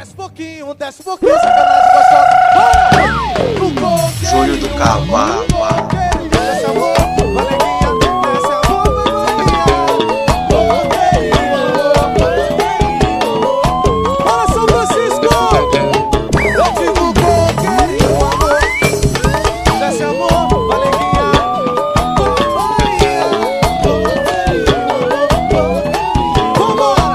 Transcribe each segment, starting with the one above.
Desce pouquinho, sacanagem gostosa. No coqueirinho, Júlio do Cavalo. Desce amor, alegria, desce amor, bora São Francisco. Eu digo coqueirinho, amor. Desce amor, alegria, vambora.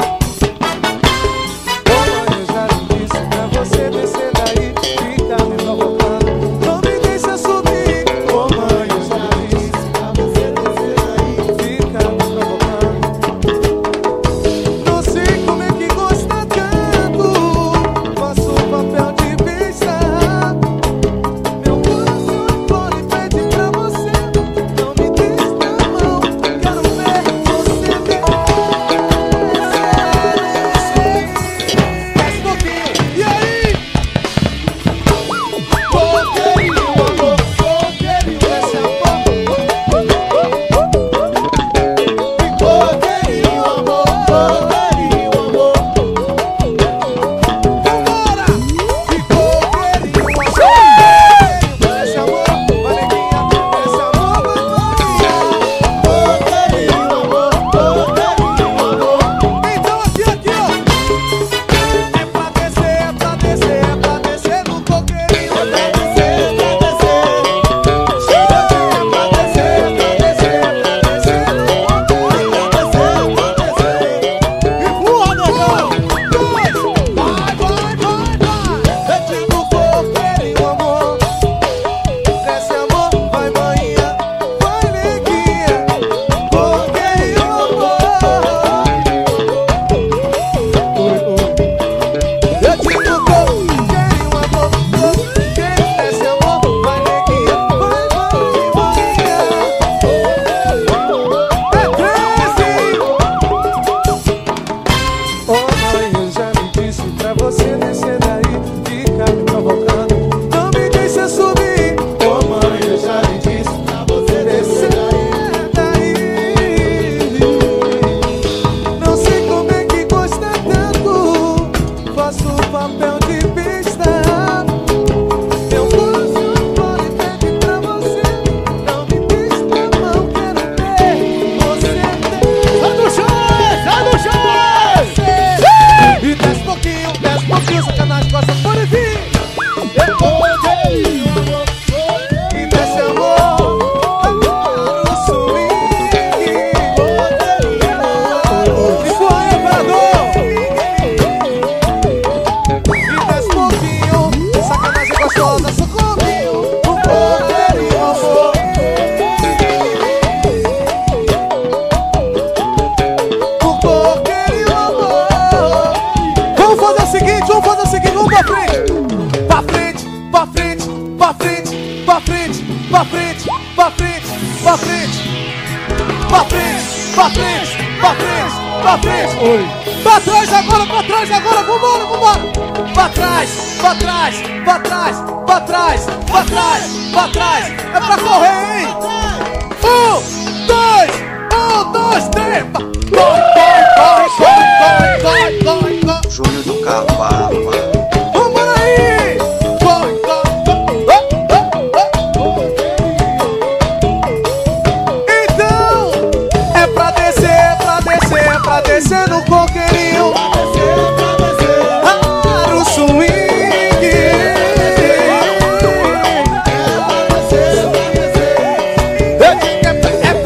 Eu já disse pra você descer daí, fica me provocando, não me deixa subir. Ô mãe, eu já disse pra você descer daí, fica me provocando. Não sei como é que gosta tanto, faço o papel de besta. Meu coração agora pede pra você, não me deixe na mão, quero ver você desce pouquinho, e aí? Coqueirinho, amor, coqueirinho, desce amor. Coqueirinho, amor, coqueirinho, amor. Vambora! Coqueirinho, amor, desce amor, alegria, desce amor, coqueirinho, amor, coqueirinho, amor. Então aqui, ó. É pra descer no coqueirinho. É pra descer, é pra descer. É pra descer no coqueirinho. Empurra, negão. Vai. Eu digo coqueirinho, amor. Desce amor, vai manhã, vai neguinha. Coqueirinho, amor. Eu digo coqueirinho, amor. Desce amor, vai neguinha, vai manhã. É 13. Ô mãe, eu já me disse pra você descer daí, fica me provocando, não me deixa subir. Ô mãe, eu já me disse pra você descer daí. Não sei como é que gosta tanto, faço o papel de besta. Meu coração agora pede pra você, não me deixe na mão, quero ver você descer. Sai do chão! E desce pouquinho, sacanagem gosta, pode vir. Coqueirinho, amor, e desce amor, no swing. Isso aí, operador. E desce pouquinho, sacanagem gostosa, socorrinho. No coqueirinho, amor. No coqueirinho, amor. Vamos fazer o seguinte, vamos pra frente. Pra frente, pra frente, pra frente, pra frente, pra frente, pra frente, pra frente, pra frente, pra frente, pra frente, pra frente. Oi. Pra trás agora, vambora. Pra trás, pra trás, pra trás, pra trás, pra trás, pra trás. É pra correr, hein? 1, 2, 3. Corre. Júlio do Cavalo. Vambora aí! Então, é pra descer no coqueirinho. No swing. É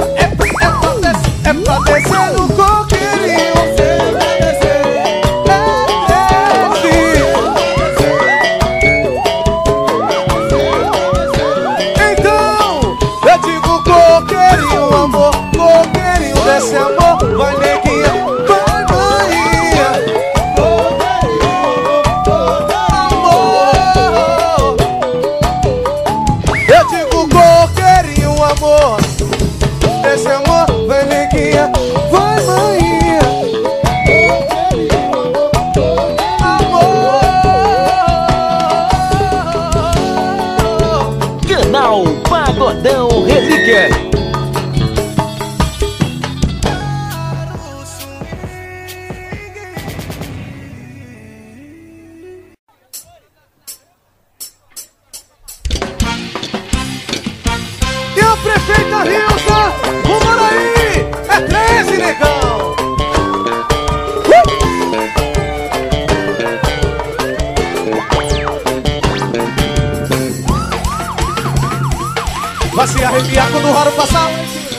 se arrepiar quando o raro passar.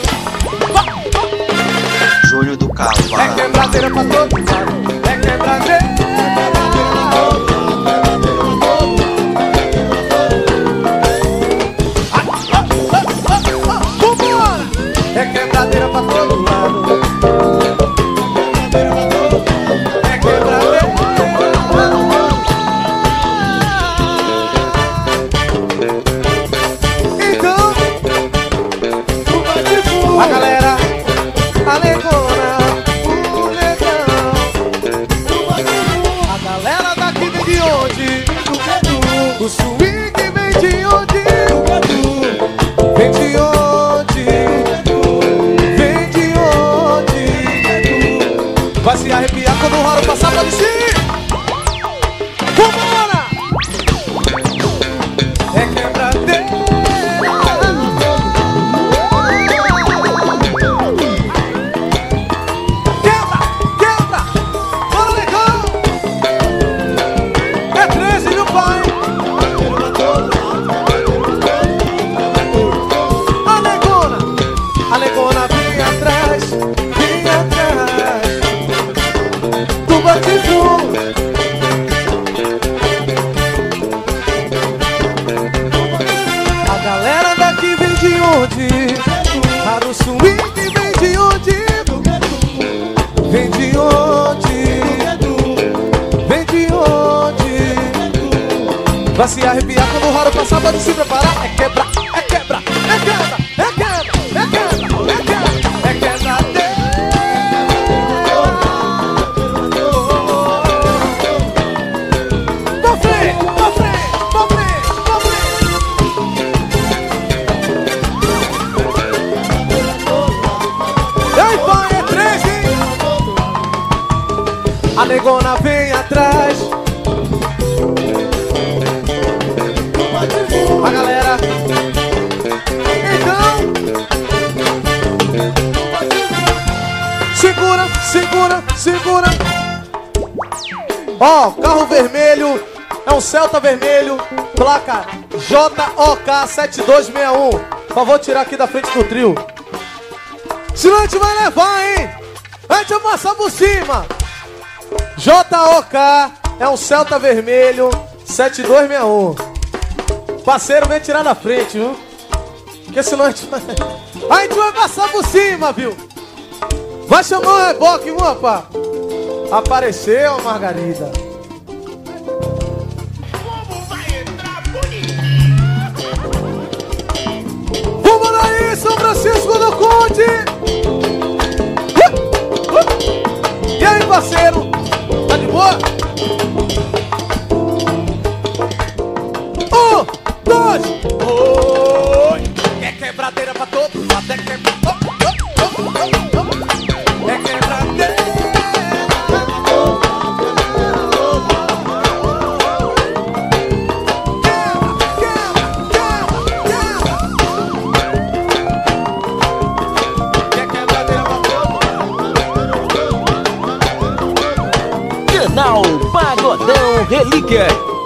Júnior do É Cavalo. quebradeira pra todo lado. É quebradeira. Vambora! É quebradeira pra todo lado. É quebradeira. Então, a galera, a negona, o negão. A galera daqui vem de onde? O swing vem de onde? Vem de onde? Vem de onde? Vai se arrepiar quando o raro passar pra descer. Vambora! É quebradeira. Quebra, quebra. Bora, legal. É 13, meu pai. A negona vem atrás do bate-fogo. A galera daqui vem de onde? Raro swing vem de onde? Vem de onde? Vem de onde? Vai se arrepiar quando o raro passar, pode se preparar. É quebra, é quebra, é quebra, é quebra, é quebra, é quebra, é quebradeira. Pra frente, pra frente, pra frente, pra frente. Ei, pai, é 13. A negona vem atrás. A galera. Então, segura, segura, segura. Ó, carro vermelho. É um Celta vermelho. Placa JOK 7261. Por favor, tirar aqui da frente do trio. Senão a gente vai levar, hein? A gente vai passar por cima. JOK é um Celta vermelho 7261. Parceiro, vem tirar da frente, viu? Porque senão a gente vai passar por cima, viu? Vai chamar o reboque, viu, rapaz? Apareceu a Margarida. Vamos daí, São Francisco do Conde! E aí, parceiro? Tá de boa? 1, 2, oi! É quebradeira pra todo lado, é quebradeira. É quebradeira. Canal Pagodão Relíquia.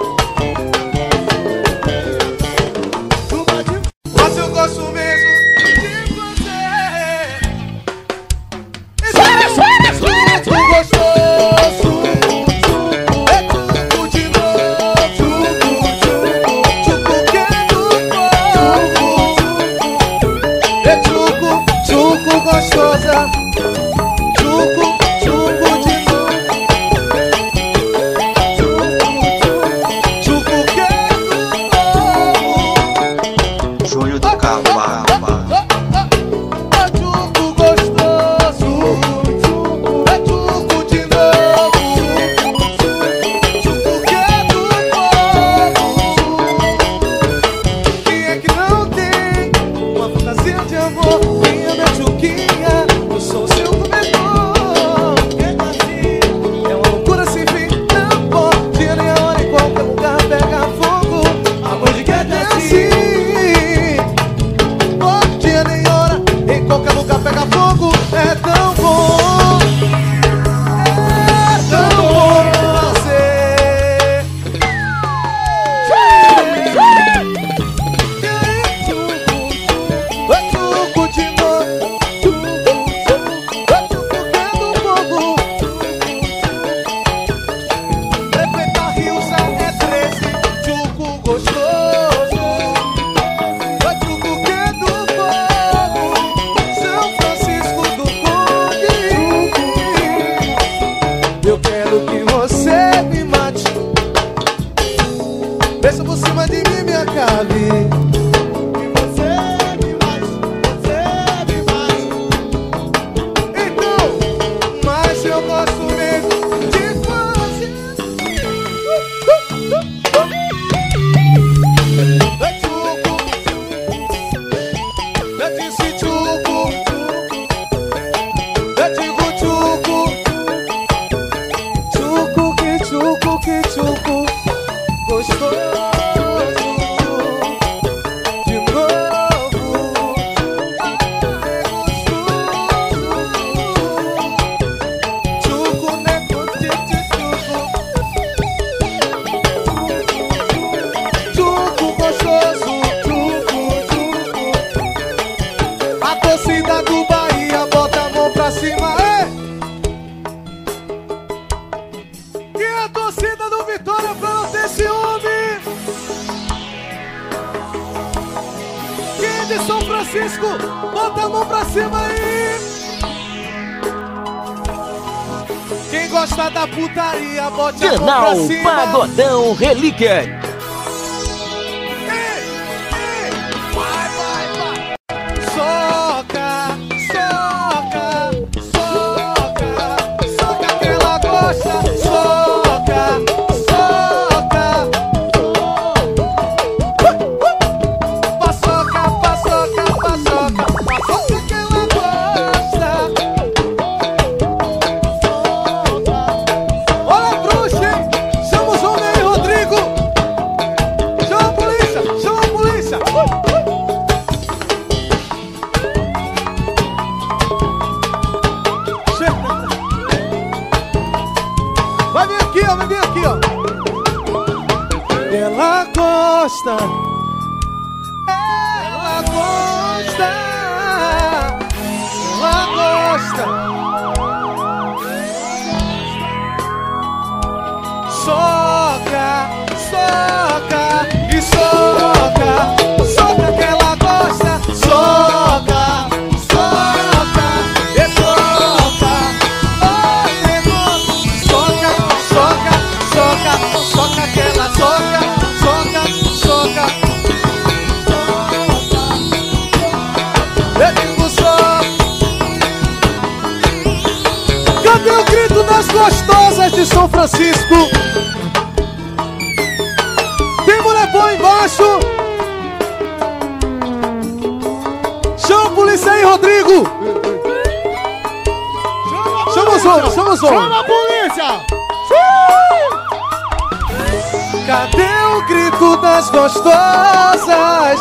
Mas eu gosto mesmo de você. Suco gostoso. É tudo de novo. Tuco que é do é tuco gostosa. Tuco de novo. tchucu, gostoso. De novo, tchucu, nego, tchucu, gostoso, tchucu. A torcida do Bahia bota a mão pra cima, e a torcida do Vitória pra não ter ciúme. Quem é de São Francisco, bota a mão pra cima aí. Quem gosta da putaria, bota a mão Canal pra cima. Pagodão Relíquia. Vai, vai, vai. Soca, soca, soca, soca que ela gosta. Soca, soca. Paçoca, paçoca, paçoca, paçoca que ela gosta. Olha a bruxa, hein? Chama o João Ney Rodrigo. Chama a polícia, chama a polícia. Vai vir aqui, ó, vai vir aqui, ó. Ela gosta. Ela gosta. Ela gosta. Soca, soca e soca. Soca que ela gosta. Soca, soca e soca. Oh, nego. Soca, soca, soca. Soca que ela soca. Soca, soca. Eu digo soca. Cadê o grito das gostosas de São Francisco? Tem mulher boa embaixo. Chama a polícia aí, Rodrigo. Chama o som, chama o som. Chama a polícia! Cadê o grito das gostosas?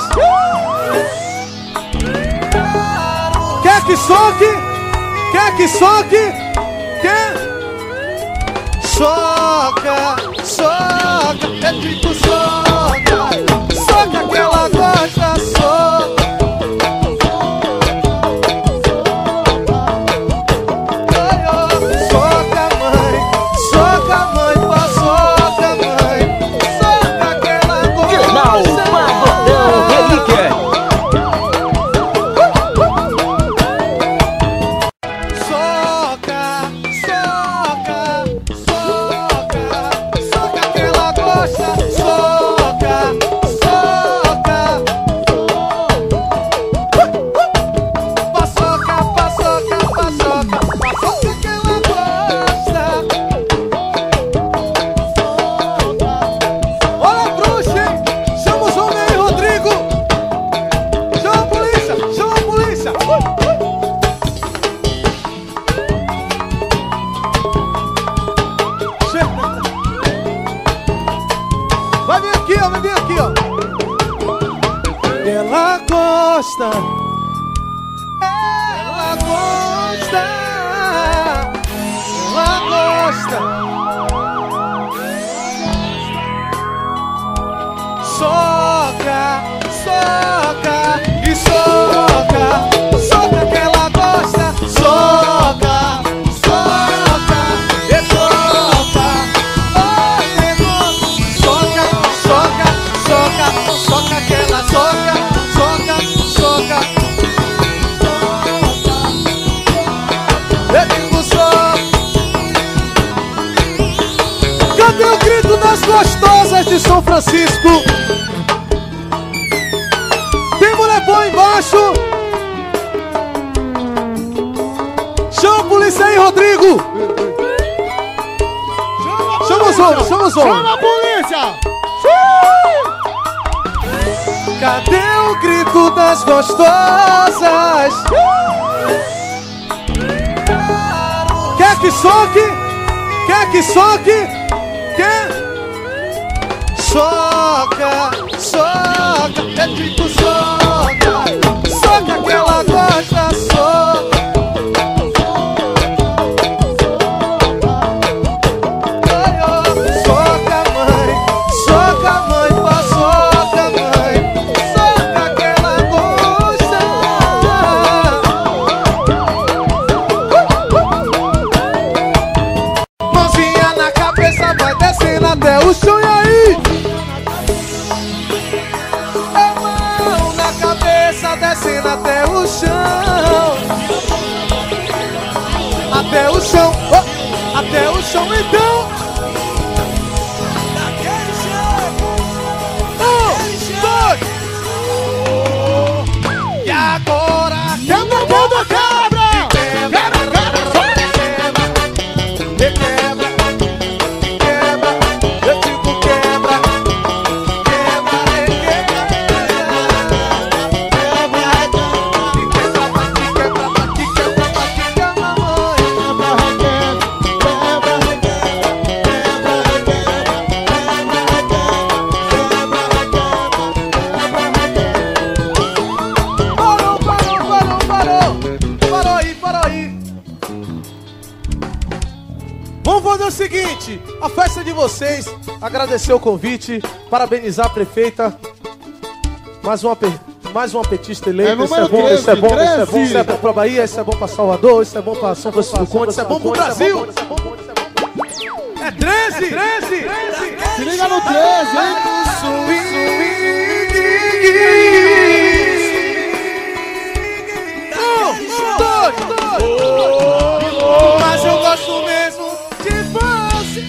Quer que soque? Quer que soque? Quer? Soca, soca, é tipo soca. Soca que ela gosta, soca. Soca, mãe, paçoca, mãe. Soca que ela Canal gosta. Pagodão Relíquia. Soca, soca, soca, soca que ela gosta. Soca, soca. Paçoca, paçoca, paçoca, paçoca que ela gosta. Olha a bruxa, hein? Chama o João Ney Rodrigo. Chama a polícia, chama a polícia. Vai vir aqui, ó, vai vir aqui, ó. Ela gosta. Ela gosta. Ela gosta. Soca, soca e soca. Soca que ela gosta. Soca, soca e soca. Oh, nego. Soca, soca, soca. Soca que ela soca. Soca, soca. Eu digo soca. Cadê o grito das gostosas de São Francisco? Tem mulher boa embaixo. Chama a polícia aí, Rodrigo. Chama o som, chama o som. Chama a polícia! Cadê o grito das gostosas? Quer que soque? Quer que soque? Quer? Soca, soca, eu digo soca, soca que ela gosta, soca. Soca mãe, pá, soca mãe, soca que ela gosta. Mãozinha na cabeça, vai descendo até o chão e aí. Mão na cabeça, descendo até o chão. Até o chão, oh, até o chão então. E agora Quebra a mão da cabra! quebra, eu digo quebra, Parou aí. Vamos fazer o seguinte, a festa de vocês, agradecer o convite, parabenizar a prefeita, mais uma petista eleita, isso é bom, isso é bom, isso é bom, isso é bom pra Bahia, isso é bom pra Salvador, isso é bom pra São Francisco do Conde, isso é bom pro Brasil. É 13! Se liga no 13, hein? Mas eu gosto mesmo de você.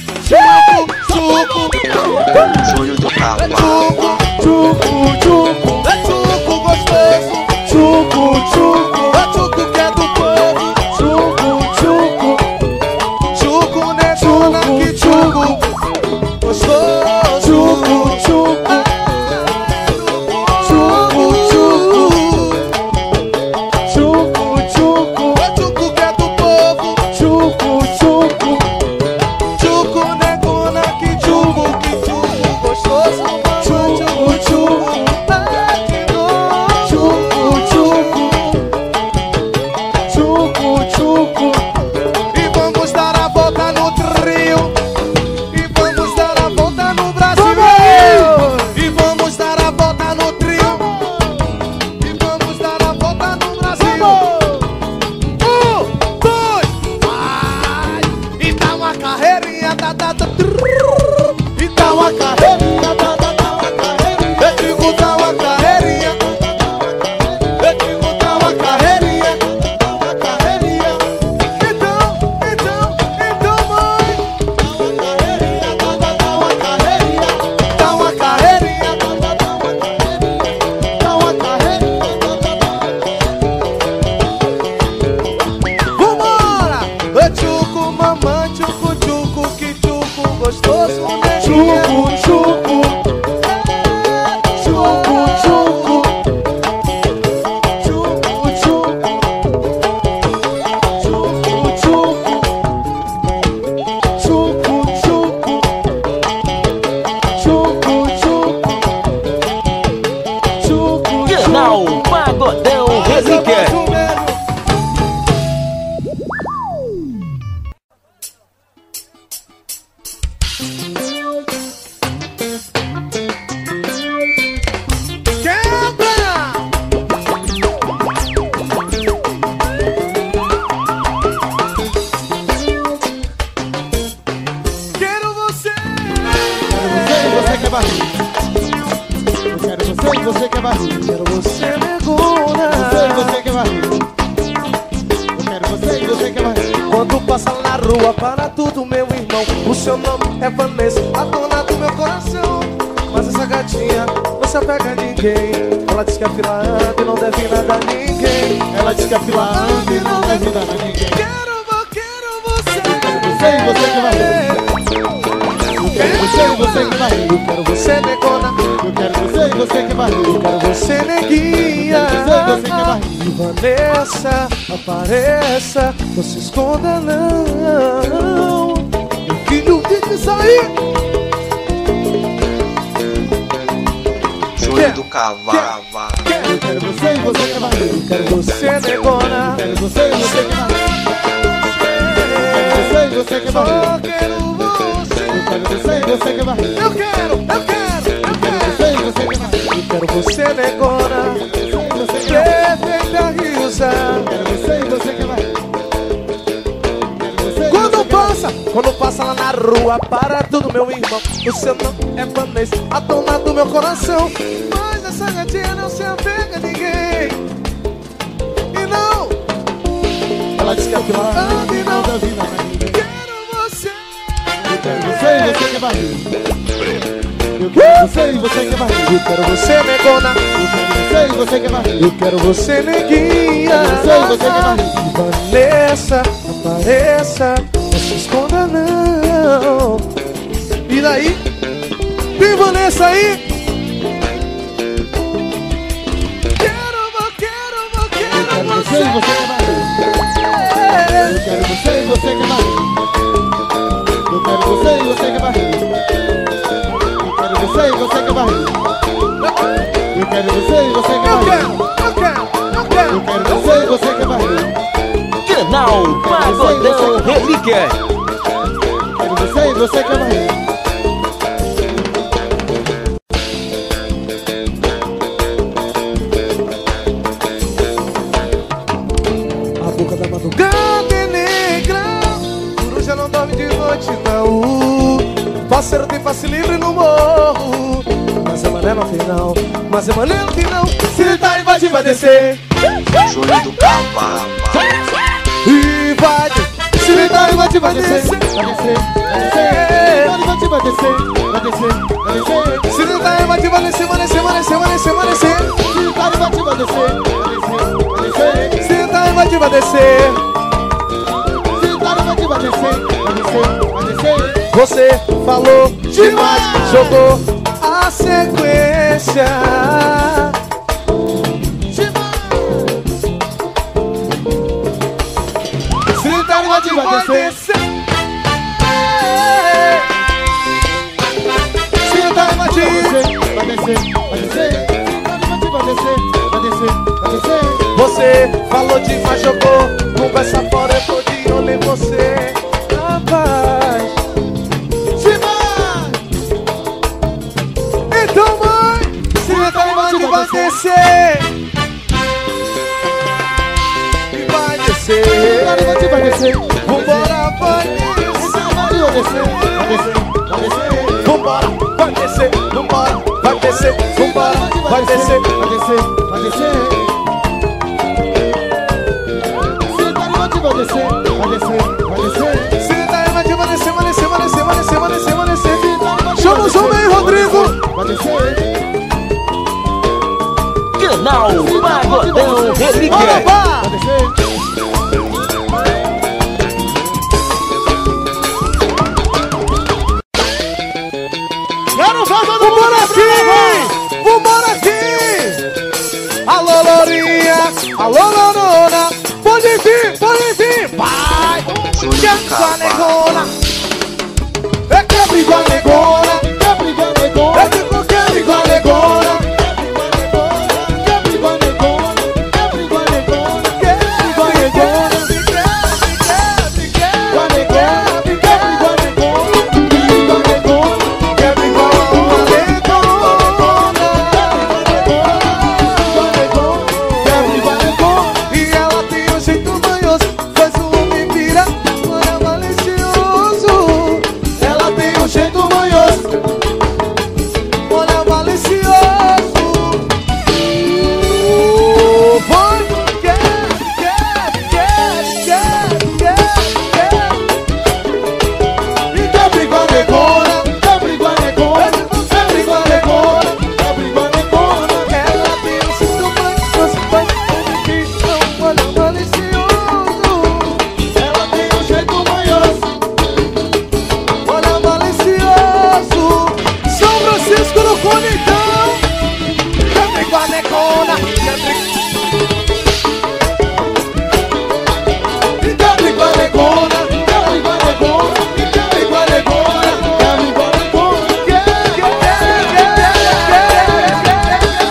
Sonho do cavalo. É tchucu gostoso. É tchucu que é do povo. Tchucu negona que tchucu gostoso. É tchucu que é do povo. Tchucu negona que tchucu gostoso. E vamos dar a volta no trio. E vamos dar a volta no Brasil. E vamos dar a volta no trio. E vamos dar a volta no Brasil. 1, 2, vai. E dá uma carreirinha, e dá uma carreirinha, eu digo dá uma carreirinha. Eu digo dá uma carreirinha. Então, mãe, dá uma carreirinha. Vambora! Ô tchucu, mamãe, tchucu, que tchucu gostoso, né? Canal Pagodão Relíquia. Quero você. Você que é barriga. Eu quero você e você que é barriga. Quero você, negona. Você que é barriga. Eu quero você e você que é barriga. Quando passa na rua, para tudo, meu irmão. O seu nome é Vanessa, a dona do meu coração. Mas essa gatinha não se apega a ninguém. Ela diz que a fila anda e não deve nada a ninguém. Ela diz que a fila anda e não deve nada a ninguém. Quero você. Você e você que é barriga. Eu quero você e você que é barriga. Eu quero você, negona. Eu quero você e você que é barriga. Eu quero você, neguinha. Eu quero você e você que é barriga. E Vanessa, apareça. Não se esconda, não. Meu filho, tem que sair. sonho do cavalo. Eu quero você e você quer barriga. Eu quero Você negona. você e você quer barriga. Eu quero você e você quer barriga. Só quero você. Eu quero você e você quer barriga. Eu quero. Você e você quer barriga. Eu quero você negona. Perfeita riusa. Eu quero você e você quer barriga. Quando passa lá na rua, para tudo, meu irmão. Você não é Vanessa, a dona do meu coração. Mas essa gatinha não se apega a ninguém. E não, Ela disse que é pior. e não, da vida, né? quero você. Eu quero você e você quer barriga. Eu quero você e você quer barriga. Eu quero você, negona. Eu quero você e você quer barriga. Eu quero você, neguinha. Eu quero você e você quer barriga. Vanessa, apareça. Não se esconda não. E daí? Vem, Vanessa aí. Eu quero você e você quer barriga. Eu quero você e você quer barriga. Eu quero você e você quer barriga. Eu quero você e você quer barriga. Eu quero você e você quer barriga. Eu quero você e você quer barriga. Canal Pagodão Relíquia. Quero você e você quer barriga. A boca da madrugada é negra. Coruja não dorme de noite não. Parceiro tem passe livre no morro. Mas é mané no final. Mas é mané no final. Se ele tá invadindo vai descer. Sonho do cavalo. E vai. Se ele tá invadindo vai descer. Vai descer, vai descer. Vai descer, vai descer, vai descer. Se ele tá invadindo vai descer, vai descer, vai descer, vai descer, vai descer. Se tá invadindo vai descer, vai descer. Se ele tá invadindo vai descer. Se tá invadindo vai descer, vai descer, vai descer. Você falou demais, jogou a sequência. Se tá invadindo vai descer. Se tá invadindo Vai descer, vai descer. Vai descer, vai descer, vai descer. você falou demais, jogou conversa fora, eu tô de olho em você. Rapaz, então mãe, se tá invadindo vai descer. E vai descer. Vai descer. Vambora, vai descer. Vai descer, vai descer. Vambora, vai descer. Vambora, vai descer. Vambora, vai descer. Vai descer, vai descer. Se tá invadindo vai descer, vai descer, vai descer. Se tá invadindo vai descer, vai descer, vai descer, vai descer, vai descer, vai descer. Chama o João aí, Rodrigo. Vai descer. Canal Pagodão Relíquia. Vai descer. Vambora aqui! Vambora aqui! Alô, Lourinha! Alô, Lorona! Pode vir! Vai! Sonho do Quebra igual a cavalo. negona! É quebra igual a negona! Quebra igual negona. É tipo quebra igual a negona! Quebra igual negona. Quebra igual negona. Quebra igual a negona! Igual negona. Quebra igual negona. Igual negona. Quebra igual a uma negona! Quebra igual negona. E ela tem um jeito manhoso, faz o homem virar, olha malicioso. Ela tem um jeito manhoso, olha malicioso. Vai, quer. E quebra igual a negona, Quebra igual negona. quebra igual a negona. Quebra igual negona. Ela tem um jeito manhoso, faz o homem virar, olha malicioso. Ela tem um jeito manhoso. Olha malicioso. São Francisco no Conitão. Quebra igual a negona. Quebra igual a negona. Quebra igual negona. Quebra igual a negona. Quebra igual negona.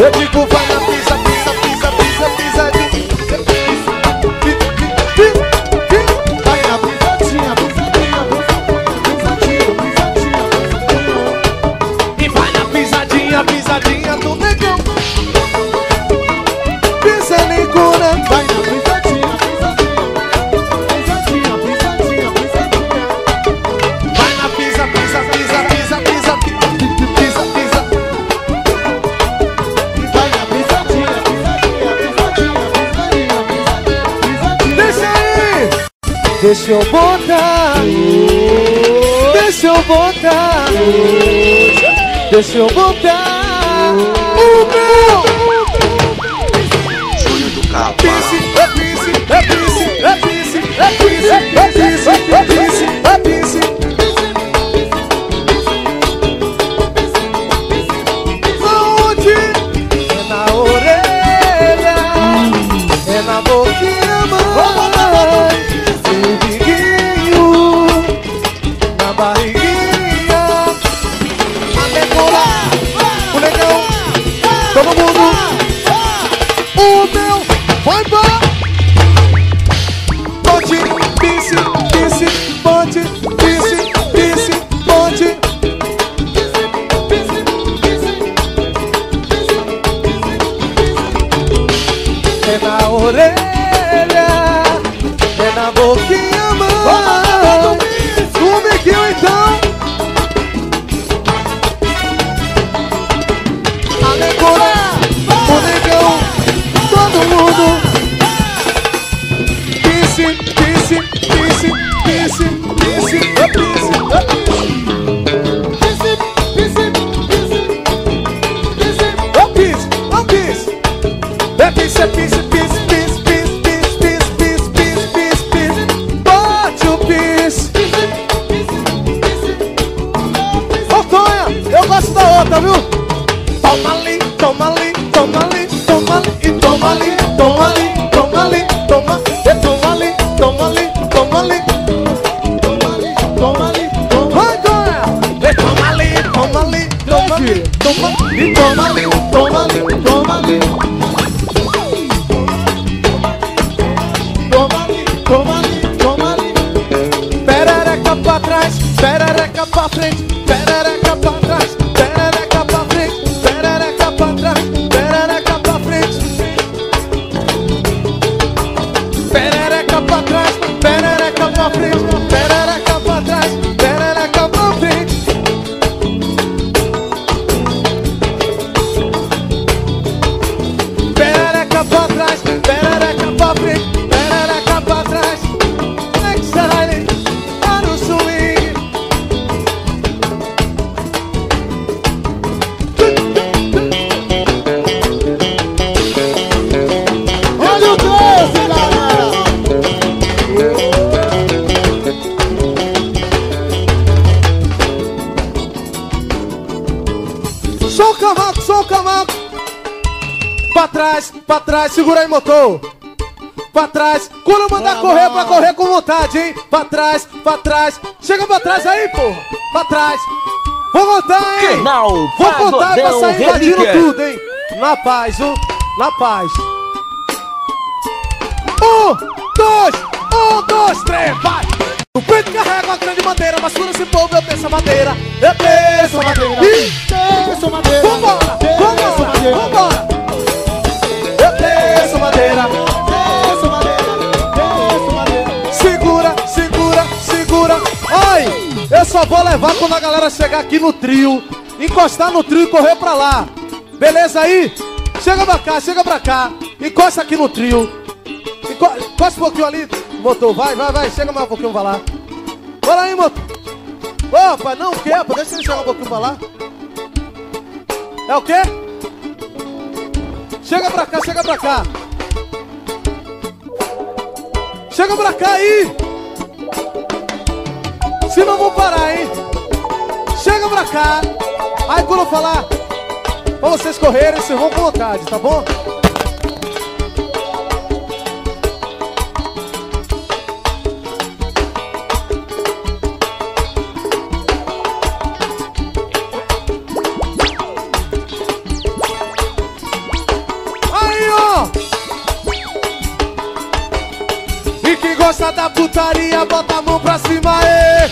Eu digo vai na pisa, pisa, pisa, pisa, pisadinha. Vai na pisadinha, pisadinha, pisadinha, pisadinha, pisadinha. E vai na pisadinha, pisadinha do negão. Pisa Nicona. Vai na pisadinha, pisadinha, pisadinha, pisadinha, pisadinha. Vai na pisa, pisa, pisa, pisa, pisa, pisa, pisa. Vai na pisadinha, pisadinha, pisadinha, pisadinha, pisadinha. Deixa aí. Deixa eu botar. Deixa eu botar. Deixa eu botar. O meu. Sonho do cavalo. Pisse, é pisse, é pisse, é pisse, é pisse, é pisse, é pisse, é pisse. Aonde? É na orelha, é na boquinha, mãe, no biguinho, na barriguinha. A decorar, o negão, todo mundo. O meu vai pra ponte, pisse, pisse, ponte, pisse, pisse, ponte. É na orelha, é na boquinha, mãe. O biquinho então. A decorar, o negão. Todo mundo. Pisse, pisse, pisse, pisse, pisse, é pisse, é pisse. É pisse, é pisse, pisse, pisse, pisse, pisse, pisse, pisse, pisse, pisse. Bate o pisse. Ô Tonha, eu gosto da outra, viu? Toma ali, toma ali, toma ali, toma ali, e toma ali, toma ali, toma ali, toma, e toma ali, toma ali, toma ali, toma ali, toma ali, toma. Vai, Tonha! E toma ali, toma ali, toma ali, toma, e toma ali, toma ali, toma ali. Toma ali, toma ali, toma ali. Perereca pra trás, perereca pra frente, perereca pra trás, perereca pra frente, perereca pra trás, perereca pra frente. Perereca pra trás, perereca pra frente, perereca pra trás, perereca pra frente. Perereca pra trás, perereca pra frente, perereca pra trás. Exile, para o swing. Olha o doce, galera! Só o cavaco, só o cavaco. Pra trás, segura aí, motor. Pra trás, quando eu mandar correr, pra correr com vontade, hein? Pra trás, chega pra trás aí, porra. Pra trás, vou contar, hein? Canal Vou contar pra Pagodão sair invadindo Relíquia. tudo, hein? Na paz, viu? Na paz. 1, 2, 3, vai! O peito carrega a grande bandeira, mas por esse povo eu penso a madeira. Eu penso a madeira. Desço madeira! Vambora, Desço vambora, madeira! vambora. Eu penso madeira. Desço madeira! Desço madeira! Segura, segura, segura. Ai, eu só vou levar quando a galera chegar aqui no trio, encostar no trio e correr pra lá. Beleza aí? Chega pra cá, chega pra cá. Encosta aqui no trio. Encosta um pouquinho ali, motor. Vai, chega mais um pouquinho pra lá. Bora aí, motor. Opa, não quer, deixa ele chegar um pouquinho pra lá. É o quê? Chega pra cá, chega pra cá. Chega pra cá aí. Senão vou parar, hein? Chega pra cá. Aí quando eu falar pra vocês correrem, vocês vão com vontade, tá bom? gosta da putaria, bota a mão pra cima, ê.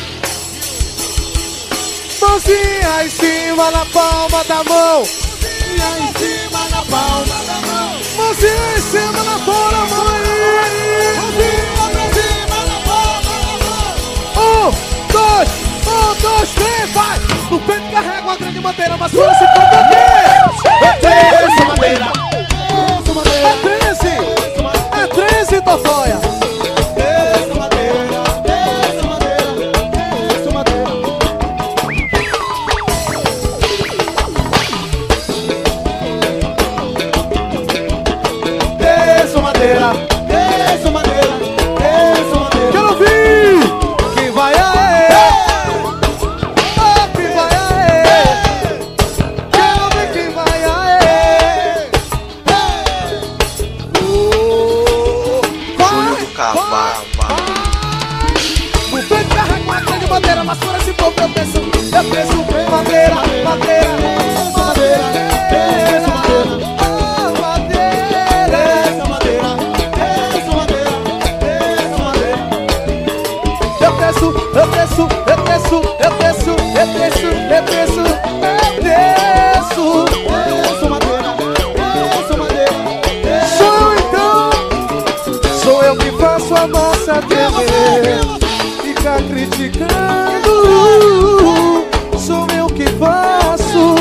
Mãozinha em cima na palma da mão. Mãozinha em cima na palma da mão. Mãozinha em cima na palma da mão. Mãozinha pra cima na palma da mão. 1, 2, 3, vai. No peito carrega uma grande bandeira, mas fora se for essa madeira. É 13, Totóia. Essa madeira, essa madeira, essa madeira. Essa madeira. Essa madeira, essa madeira. Quero ouvir. Quem vai aê? Oh, quem vai aê? Quero ver quem vai aê. Sonho do cavalo. O peito carrega uma grande bandeira, mas fora esse povo eu penso madeira, madeira, madeira, Essa madeira, oh, madeira. essa madeira, essa madeira, essa madeira. Eu desço, eu desço, eu desço, eu desço, eu desço, eu desço, eu desço. Essa madeira, essa madeira, Sou eu então, sou eu que faço a nossa tremer. Fica criticando, sou eu que faço.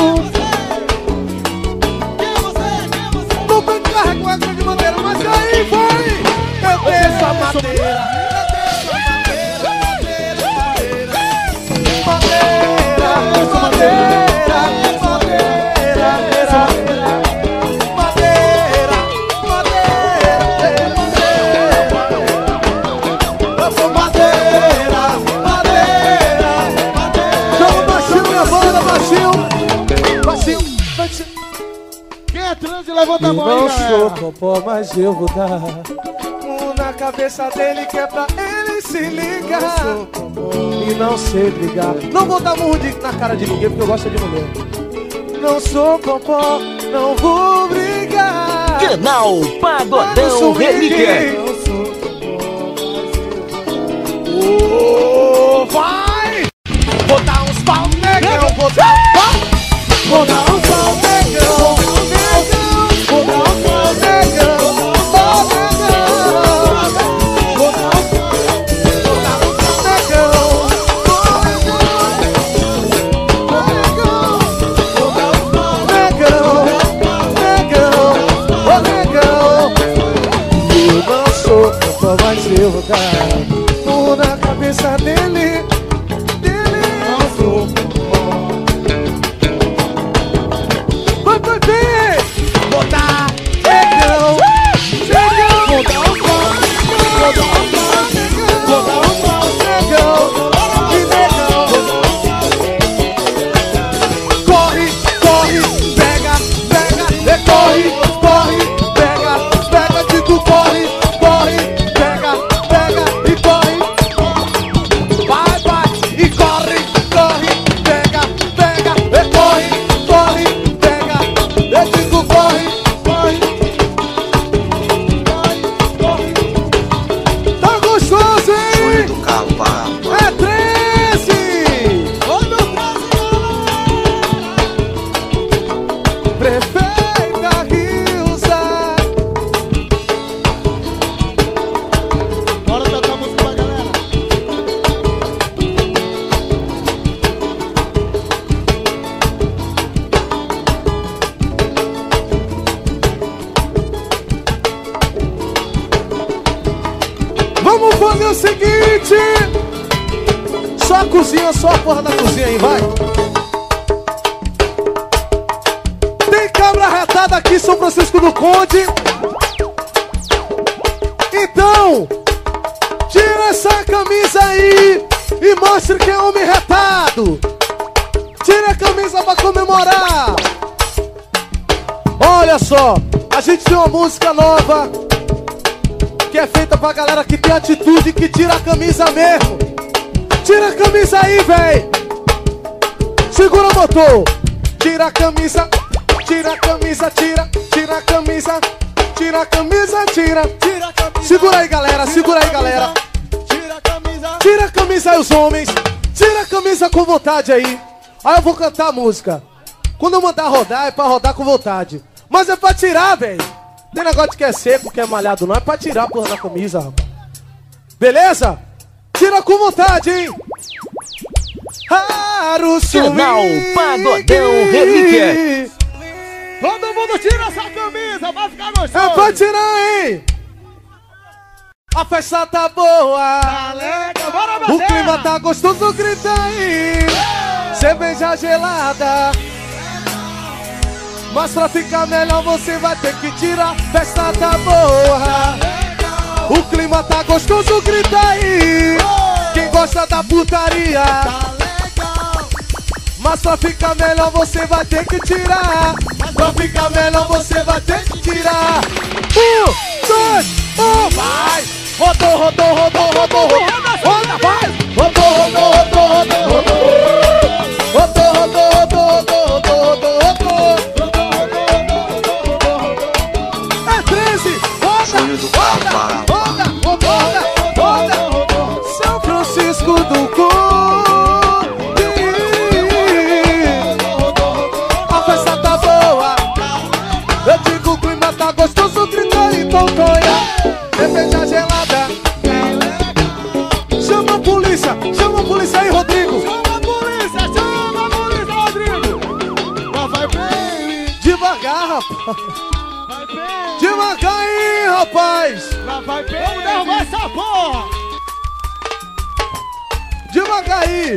Não tem carrego a grande bandeira, mas aí vai. Eu desço a madeira. Madeira, madeira, madeira, madeira, eu sou madeira, madeira. Joga baixinho, minha banda, baixinho, baixinho, baixinho. Quem é trans, levanta a mão aí, Não galera. sou popó, mas eu vou dar na cabeça dele que é pra ele se ligar e não sei brigar. Não vou dar murro na cara de ninguém porque eu gosto de mulher. Não sou popó, não vou brigar. Canal Pagodão Relíquia. Oh, vai! Vou dar uns pau negão, vou dar uns pau negão, vou dar uns pau negão, vou dar uns pau negão. Eu não sou popó, mas eu vou dar na cabeça dele. Não sou popó. Vai, bebê! Vou dar negão, negão. Vou dar um pau, vou dar um pau, vou dar um pau, negão, e negão. Corre, corre, pega, pega, corre, corre, pega, pega, digo corre, corre, pega, pega e corre. Vai, vai, e corre, corre, pega, pega, e corre, corre, pega, eu digo corre, corre, corre, corre. Tá gostoso, Sonho hein? do cavalo. É 13! Oi, meu Prefeita Rilza. Bora tocar música pra galera. Vamos fazer o seguinte. Só a cozinha, só a porra da cozinha aí, vai. Tem câmera retada aqui, São Francisco do Conde. Então, tira essa camisa aí e mostre que é homem retado. Tira a camisa pra comemorar. Olha só, a gente tem uma música nova que é feita pra galera que tem atitude, que tira a camisa mesmo. Tira a camisa aí, véi. Segura o motor. Tira a camisa, tira a camisa, tira a camisa, tira a camisa, tira. Segura aí, galera, segura aí, galera. camisa aí, os homens. Tira a camisa com vontade aí. Aí eu vou cantar a música. Quando eu mandar rodar, é pra rodar com vontade. Mas é pra tirar, velho. Tem negócio de que é seco, que é malhado, não. É pra tirar a porra da camisa, rapaz. Beleza? Tira com vontade, hein? Canal Pagodão Relíquia. Todo mundo tira essa camisa, vai ficar gostoso. É pra tirar, hein? A festa tá boa. Tá legal, bora bater. O clima tá gostoso, grita aí. Cerveja gelada. Mas pra ficar melhor você vai ter que tirar. Festa tá boa. O clima tá gostoso, grita aí. Quem gosta da putaria. Mas pra ficar melhor você vai ter que tirar. Pra ficar melhor você vai ter que tirar. 1, 2, 1, vai! Rodou, rodou, rodou, rodou, roda, vai! Rodou, rodou, rodou, rodou, rodou. Rodou, rodou, rodou, rodou, rodou, rodou. É 13, roda, roda. São Francisco do Conde. A festa tá boa. Eu digo o clima tá gostoso, grita e tontonha. Cerveja gelada. Chama a polícia aí, Rodrigo. Chama a polícia, Rodrigo. Lá vai bem. Devagar, rapaz. Vai bem. Devagar aí, rapaz. Lá vai bem. Vamos derrubar essa porra. Devagar aí.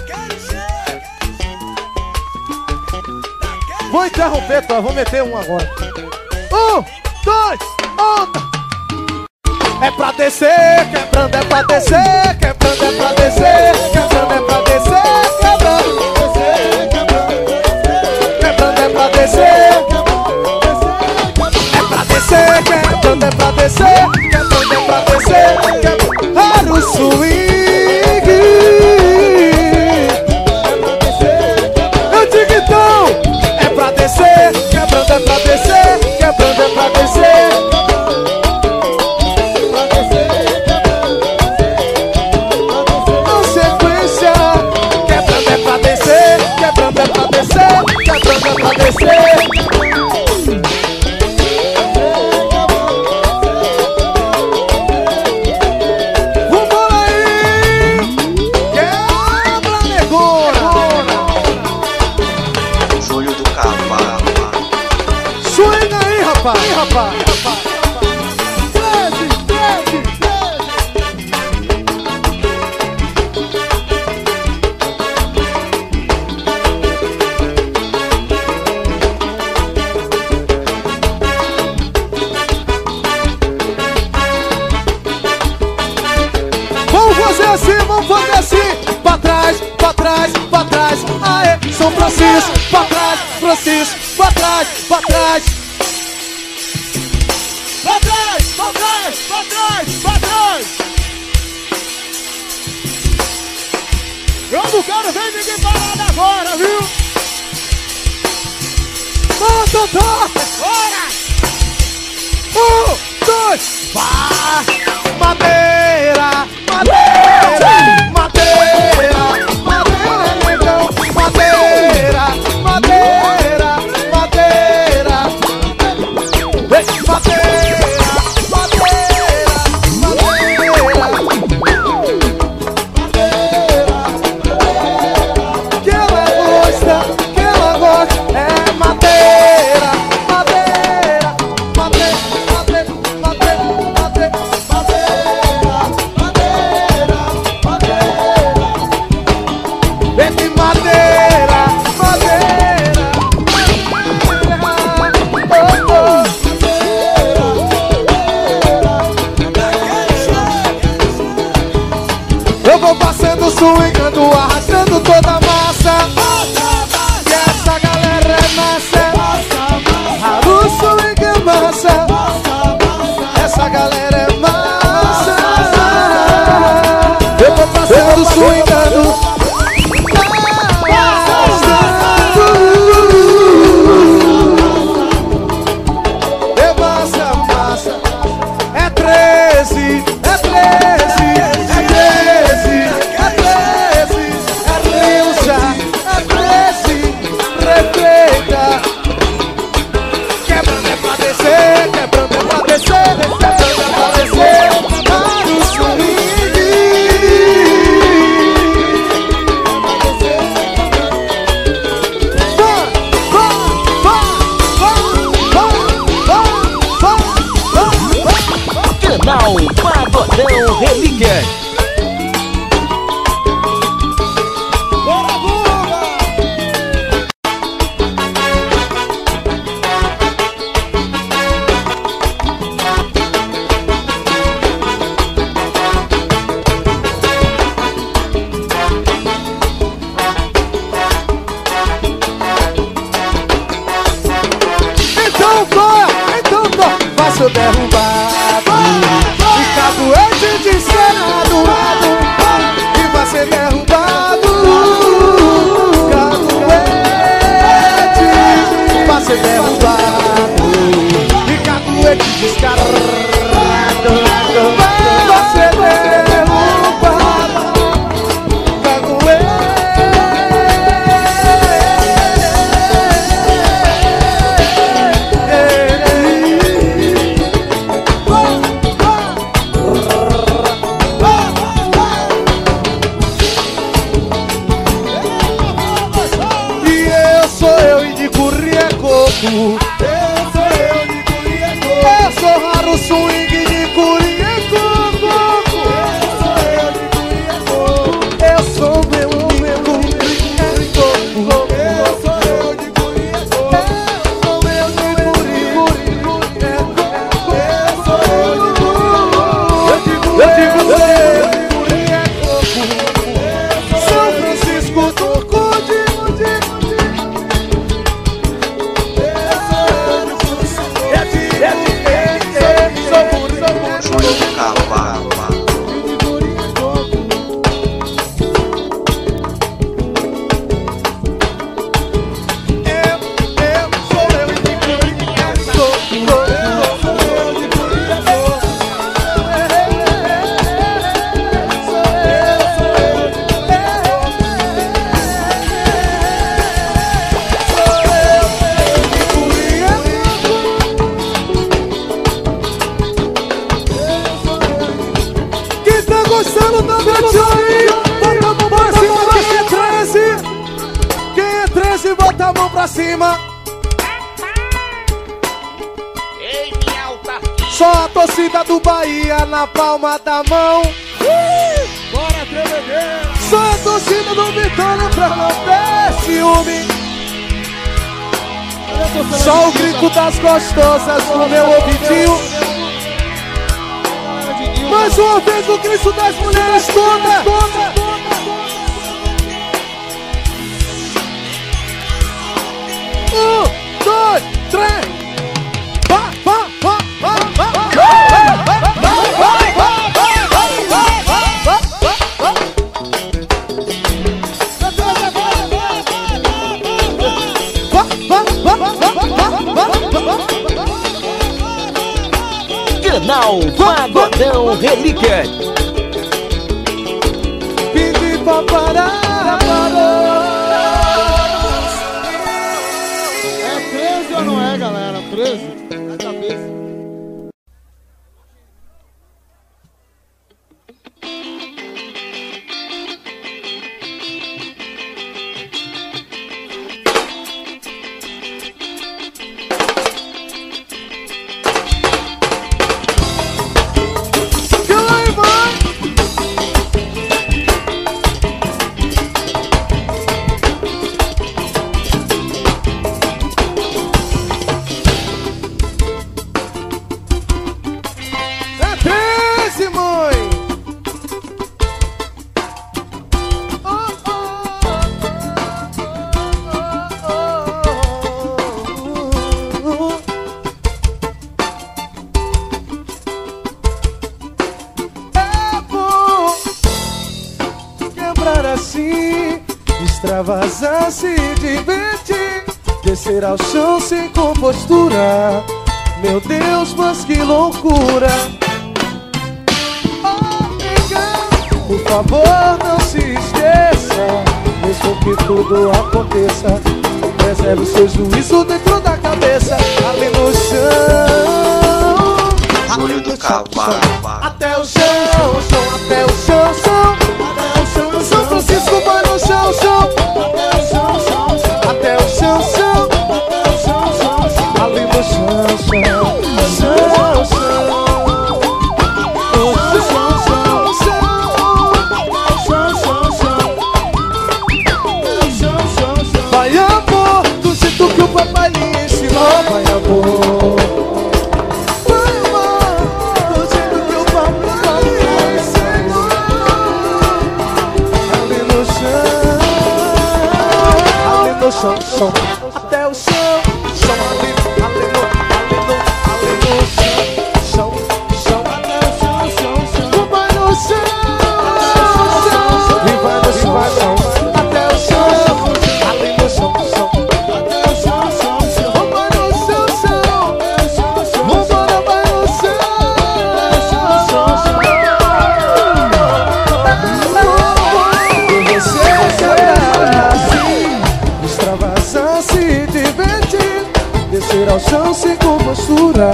Vou interromper, tá? Vou meter um agora. 1, 2, outra. É pra descer, quebrando é pra descer, quebrando é pra descer, quebrando é pra descer, quebrando, quebrando é pra descer, é pra descer, quebrando é pra descer, quebrando é pra descer, quebrando o swing. Eu digo então, é pra descer, quebrando é pra descer, quebrando é pra descer. Vambora aí! Quebra, negona! Júlio do Cavalo. Swing aí, rapaz! 13. Vamos fazer assim, pra trás, pra trás, pra trás. Aê, São Francisco, pra trás, Francisco, pra trás, pra trás. Pra trás, pra trás, pra trás, pra trás. Eu não quero ver ninguém parado agora, viu? Manda, Bora! 1, 2, vai! Madeira, madeira, madeira, madeira, negão, madeira, madeira, madeira, madeira, que ela gosta, é madeira, madeira, madeira, madeira, madeira, vem madeira, madeira, eu vou passando, swingando, arrastando toda a massa. E essa galera é massa. O swing é massa. Essa galera é massa. Eu vou passando, swingando. É massa, massa. É 13, é 13, é 13, é Nacional Pagodão Relíquia. Sou derrubado e capoeira de Senado e vai ser derrubado. Capoeira vai ser derrubado e capoeira descarado vai ser derrubado. Capoeira eu sou eu de Curiacoco. Eu sou raro swing de Curiacoco. Eu sou eu de Curiacoco. Eu sou meu Curiacoco. Eu sou eu de Curiacoco. Eu sou meu Curiacoco. Eu sou eu de Curiacoco. Eu digo Curiacoco. São Francisco do gostando da noite aí, bota a mão pra cima. Quem é 13? Quem é 13, bota a mão pra cima. Ei, minha autarquia. Só a torcida do Bahia na palma da mão. Bora, tremedeira. Só a torcida do Vitória pra não ter ciúme. Só o grito das gostosas no meu ouvidinho. Mais uma vez o Cristo das mulheres todas. 1, 2, 3. Canal Pagodão Relíquia. Pedi pra parar, parou. É 13 ou não é, galera? 13? Na cabeça. Assim, extravasar, se divertir, descer ao chão sem compostura. Meu Deus, mas que loucura. Por favor, não se esqueça, mesmo que tudo aconteça, preserve o seu juízo dentro da cabeça. Ali no chão, Júlio do Cavalo. até o chão, chão, até o chão, chão. São Francisco vai no chão, chão. Até o chão, chão. Ali no chão, chão, chão, chão.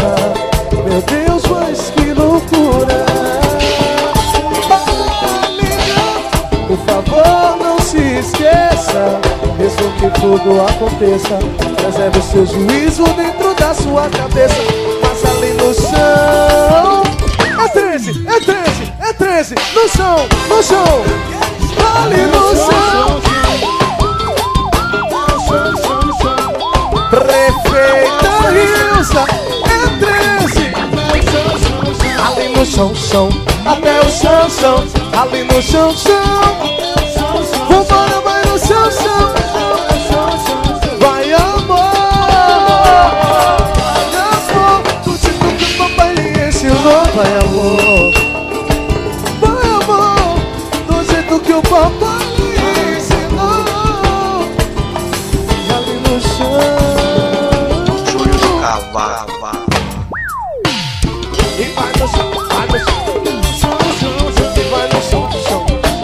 Meu Deus, mas que loucura. Por favor, não se esqueça, mesmo que tudo aconteça, reserve o seu juízo dentro da sua cabeça. Mas ali no chão é 13, é 13, é 13. No chão, no chão, ali no chão. Prefeita Ilza, é 13. Ali no chão, chão, até o chão, chão. Ali no chão, chão. Vambora, vai no chão, chão. Vai, amor. Vai, amor. Do tipo que o papai lhe ensinou. Vai, amor. Vai, amor. Do jeito que o papai lhe ensinou. Ali no chão. Júlio do Cavalo. E vai no chão, vai no chão. E vai no chão, chão.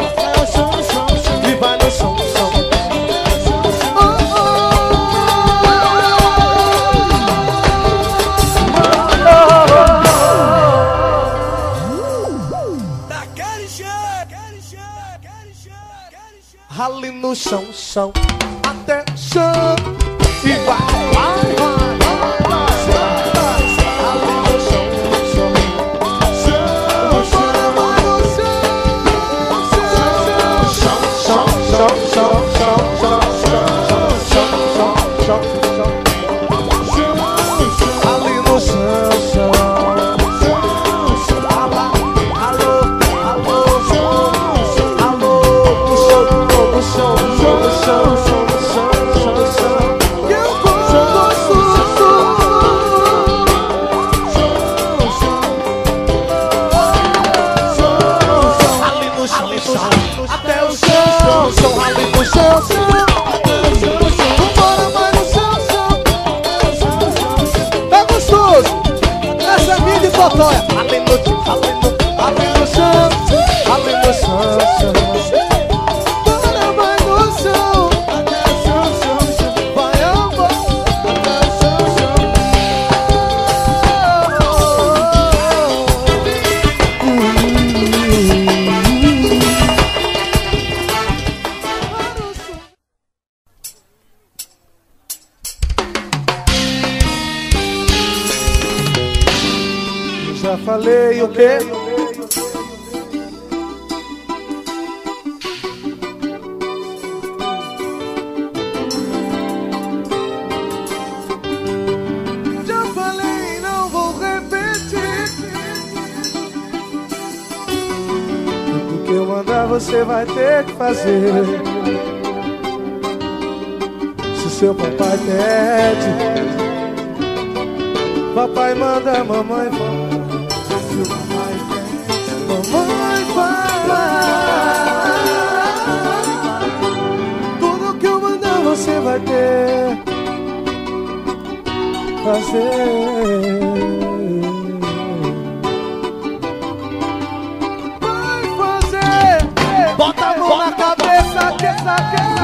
E vai no chão, chão. Ali no chão, chão, até chão. E vai, vai, vai. Ali no chão, chão. Ali no chão, chão. Alô, alô, alô, alô, no chão, no chão, no chão, no chão, no chão. Eu gosto. Ali no chão, até o chão, chão, ali no chão, chão. Vambora, vai no chão, chão. Tá gostoso? Essa é minha de Totóia. Ali no chão, ali no chão, chão. Bora, vai no chão, vai, amor. Já falei o quê? Já falei, não vou repetir. Tudo que eu mandar você vai ter que fazer. Se seu papai pede, papai manda, mamãe vai. Se o papai pede, mamãe vai. Tudo que eu mandar você vai ter fazer. Vai fazer. Bota a mão na cabeça, que essa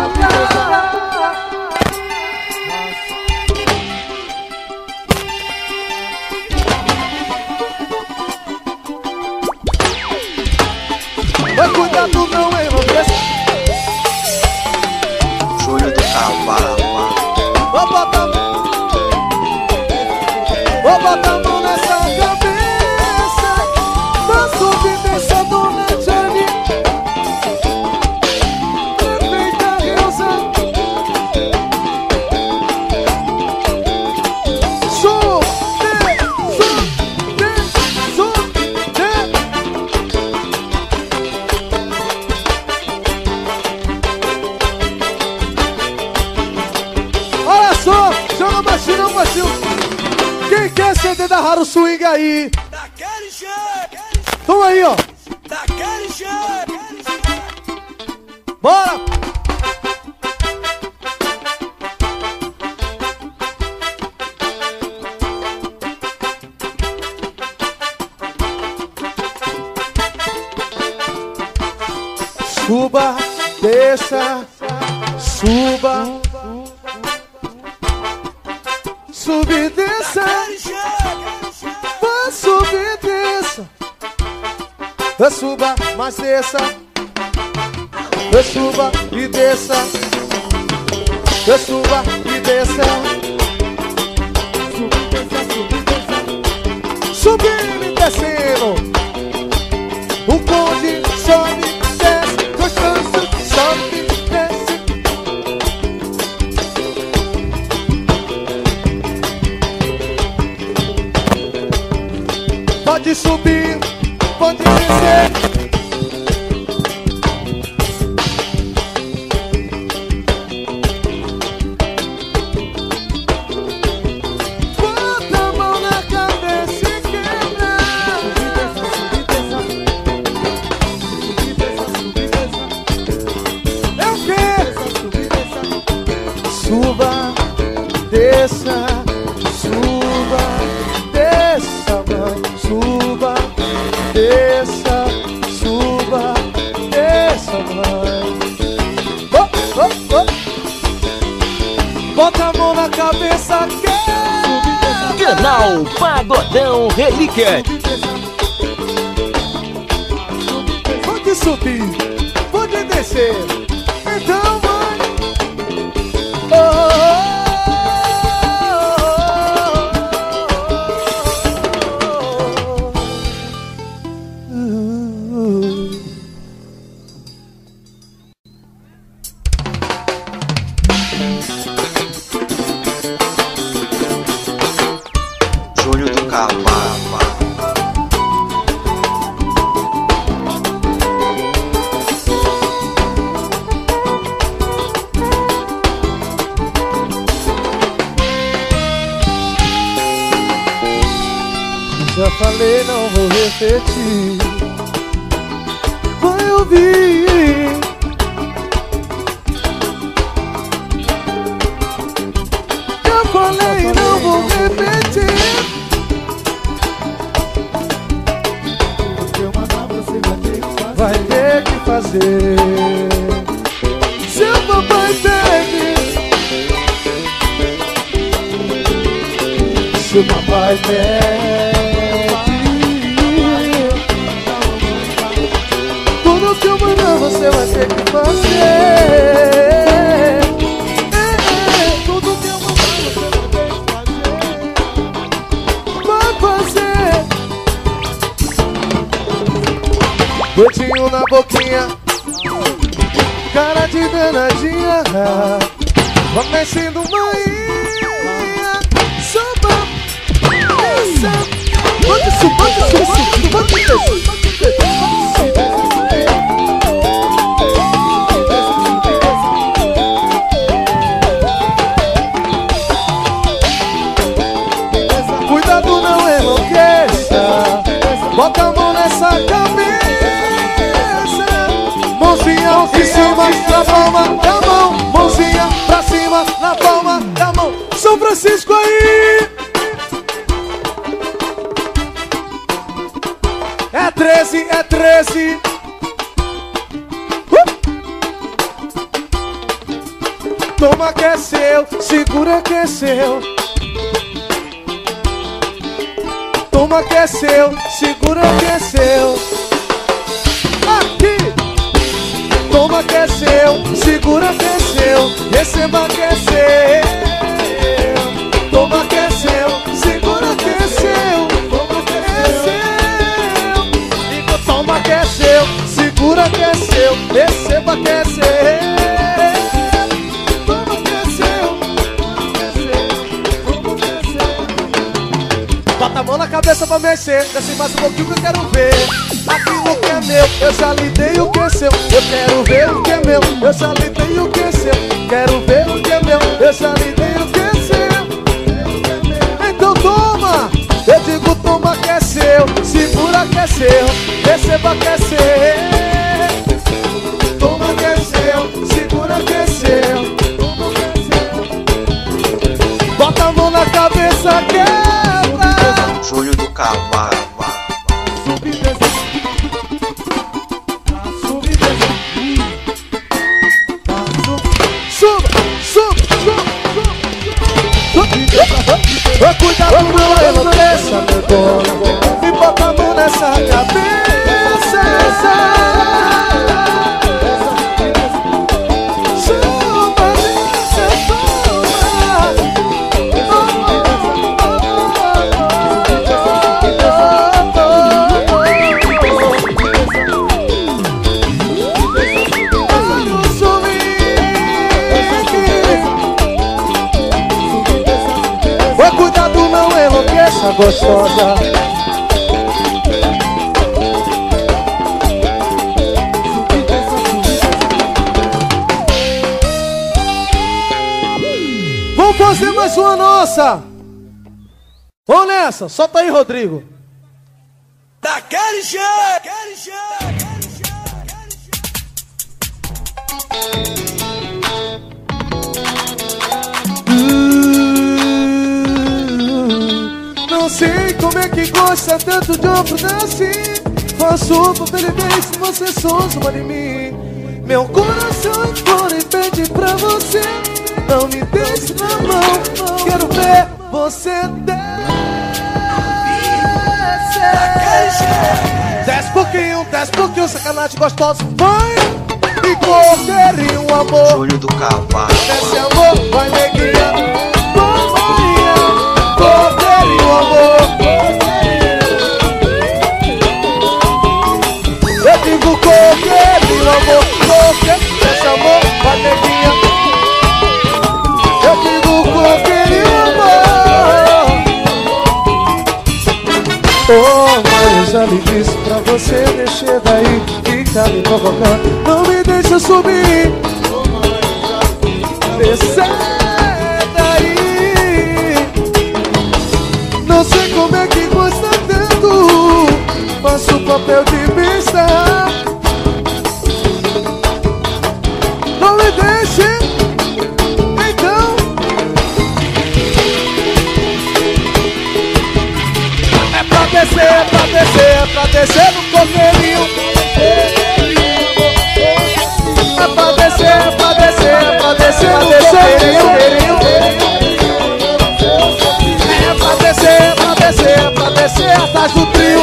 mas cuidado, não enlouqueça. Júlio do Cavalo. Vou botar a mão nessa cabeça. Na subvenção, dona Jane. Prefeita Ilza. Olha só, joga baixinho, baixinho. Quem quer CD da Haru Swing aí? Daquele jeito, Toma aí, ó. daquele jeito. Bora! Suba, desça, suba, sube e desça. Suba, mas desça. Suba e desça. Suba e desça. Subindo e descendo. O bonde sobe, desce, gostoso, sobe, desce. Pode subir, pode descer. Suba, desça, suba, desça, mãe. Suba, desça, suba, desça, mãe. Oh, oh, oh. Bota a mão na cabeça que Canal Pagodão Relíquia. pode subir, pode descer. Então vai. Júlio do Cavalo. Já falei, não vou repetir. Vai ouvir. Já falei, não vou repetir. Porque eu mandar você Vai ter que fazer. Seu papai pede. Seu papai pede. Tudo que eu mandar você vai ter que fazer. Tudo que eu mandar você vai fazer. Dedinho na boquinha, cara de danadinha, vai mexendo manhinha. Suba, desça. Pode subir, pode descer. Cuidado, não enlouqueça. Bota a mão nessa cabeça. Mãozinha em cima, na palma da mão. Mãozinha pra cima, na palma da mão. São Francisco aí. É 13, é 13. Toma que é seu, segura que é seu. Toma que é seu, segura que é seu. Aqui. Toma que é seu, segura que é seu. Receba que é seu. Toma que é seu, segura que é seu. Toma que é seu. Toma que é seu, segura que é seu. Receba que é seu. Toma que é seu, toma que é seu. Bota a mão na cabeça pra mexer. Desce mais um pouquinho que eu quero ver. Aquilo que é meu, eu já lhe dei o que é seu. Eu quero ver o que é meu, eu já lhe dei o que é seu. Quero ver o que é meu, eu já lhe dei o que é seu. Então toma, eu digo toma que é seu. Segura que é seu, receba que é seu. Toma que é seu, segura que é seu. Bota a mão na cabeça que é Júlio do Cavalo. Cuidado, não enlouqueça, meu dono. E bota a mão nessa cabeça. gostosa. Vamos fazer mais uma nossa. Vamos nessa, solta aí, Rodrigo. Daquele jeito. Não sei como é que gosta tanto de um fruto assim. Faço pra ele ver se você soma de mim. Meu coração implora e pede pra você. Não me deixe na mão, quero ver você descer. Desce pouquinho, sacanagem gostosa. Vai e correria um amor. Júlio do Cavalo. Desce amor, vai neguinha. Maria, correria um amor. Eu digo correria um amor. Desce amor, vai neguinha. Eu digo correria um amor. Oh, mãe, eu já lhe disse pra você descer daí. Fica me provocando, não me deixa subir. Oh, mãe, eu já lhe disse pra descer daí. Não sei como é que gosta tanto. Faço o papel de besta. Não me deixe. Pra descer no coqueirinho. É pra descer no coqueirinho. É pra descer atrás do trio.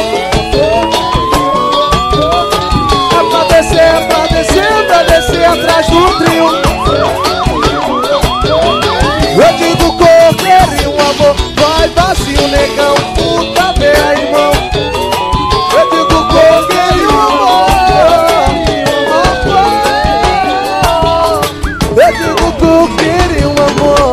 É pra descer atrás do trio. Eu digo coqueirinho, amor, vai vazio, negão, puta velha, irmão. Eu digo coqueirinho, amor. Eu digo coqueirinho, amor.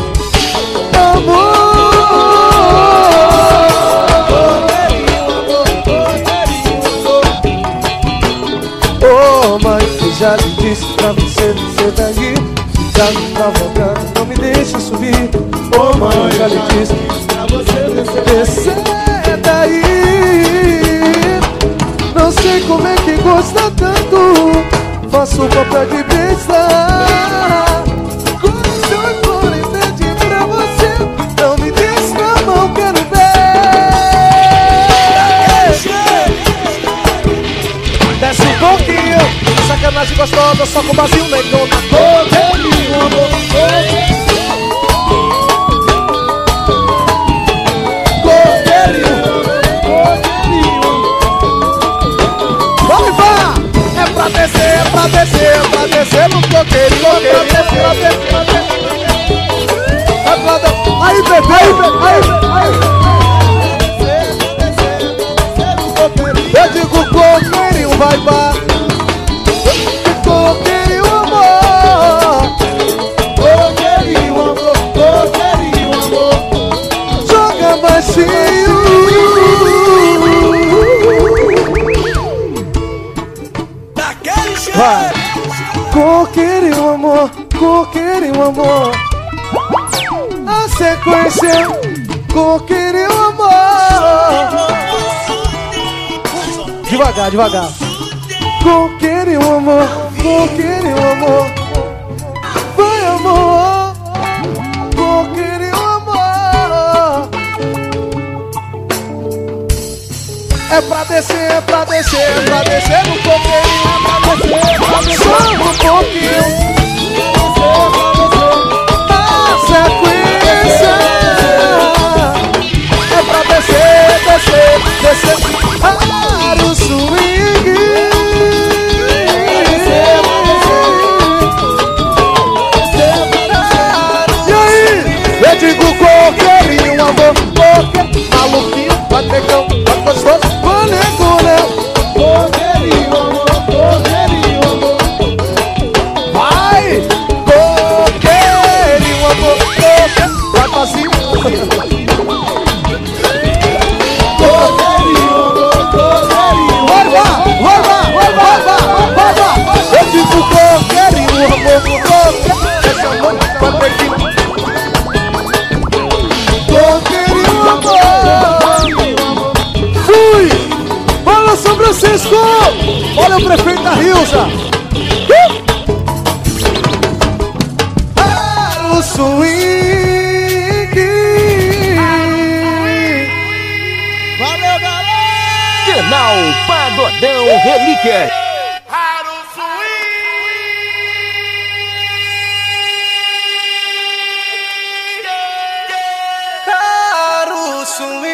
Oh, mãe, eu já lhe disse pra você descer daí. Já me provocando, não me deixa subir. Oh, mãe, eu já lhe disse pra você descer daí. Não sei como é que gosta tanto. Faço o papel de besta. Coração é flor e pede pra você. Não me deixe na mão, quero ver. Desce um pouquinho, sacanagem gostosa, só com vazio, negão na correria, amor. Pra descer no coqueirinho. Aí, bebê, aí. Eu digo coqueirinho, vai vá. Coqueirinho, amor. Coqueirinho, amor. Joga baixinho. Vai. Coqueirinho, amor. A sequência, coqueirinho, amor. Devagar. Coqueirinho, amor. Vai, amor. Coqueirinho, amor. É pra descer no coqueirinho. Só um pouquinho. Na sequência. É pra descer para o swing. E aí? Eu digo coqueirinho, amor. Maluquinho, pode negão, pode gostoso. Coqueirinho, amor. Vai! Francisco! Olha o prefeito da Rilza! O swing! Valeu, galera! Canal Pagodão Relíquia. Quero swing.